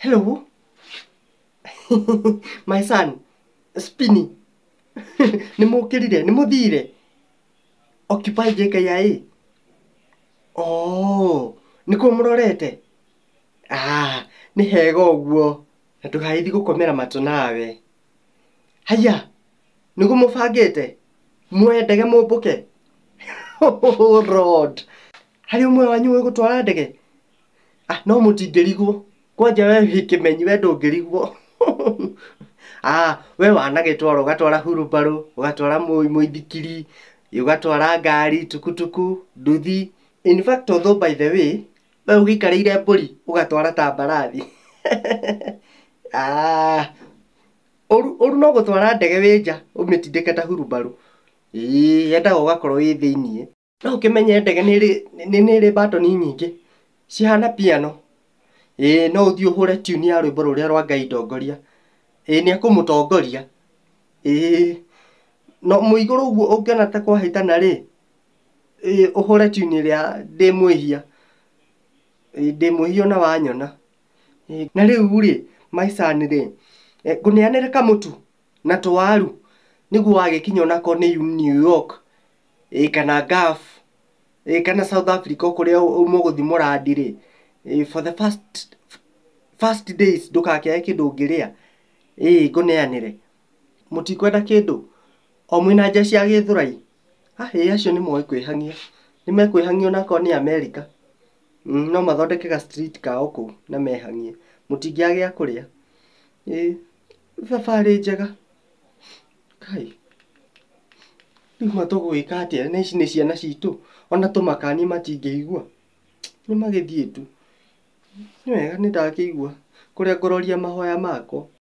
Hello. My son. Spinny. Nĩ mũkĩrire, nĩ mũthire. Occupy JKIA. Oh, nĩkuo mũrorete. Nĩ hega ũguo. Na ndũgagĩthiĩ gũkomera matũ nawe. Haya, nĩguo mũbangĩte. Muoye ndege mũmbũke. Oh Lord. Harĩ ũmwe wanyu gũtwara ndege. No mũtingĩrigwo. Kwanja we wĩ kĩmenyi we ndũngĩrigwo. We wanagĩtwara ũgatwara hurubarũ, ũgatwara mũithikiri, ũgatwara ngari, tukutuku, nduthi. In fact, although by the way, we ũgĩikarĩire mbũri ũgatwara ta mbarathi. Ũru no gũtwara ndege wĩ nja ũmĩtindĩke ta hurubarũ. Yendaga ũgakorwo wĩ thĩiniĩ. No ũkĩmenye ndege nĩ ĩrĩ batoni nyingĩ cihana piano. No ũthiĩ ũhũre tune ya rwĩmbo rũrĩa rwa Ngai Ndongoria. Nĩ ekũmũtongoria. No mũigũrũ ũguo ũngĩona ta kwahĩtana rĩ, ũhũre tune ĩrĩa ndĩ mwĩhia na wanyona. Na rĩu rĩ, my son rĩ, ngũneanĩre kamũtu na tũwaru nĩguo wagĩkinya onako nĩ New York kana Gulf kana South Africa kũrĩa mũgũthi mũrandi rĩ, for the first days ndũgakĩae kĩndũ ũngĩrĩa. Ngũneanĩre. Mũtikwenda kĩndũ o mwĩna nja cia Gĩthũrai. Acio nĩ moĩ kwĩhang'ia. Nĩ mekwĩhang'ia onako nĩ America. No mathondeke ga street kao kũu na mehang'ie. Mũtingĩaga gĩa kũrĩa. Thabarĩ njega. Kai. Rĩu tũgwĩka atĩa? Na ici nĩ ciana citũ. Ona tũmakani matingĩigua. Nĩ magĩthiĩ tu. Nĩ wega nĩ ndakĩigua kũrĩa ngũroria mahoya makwa.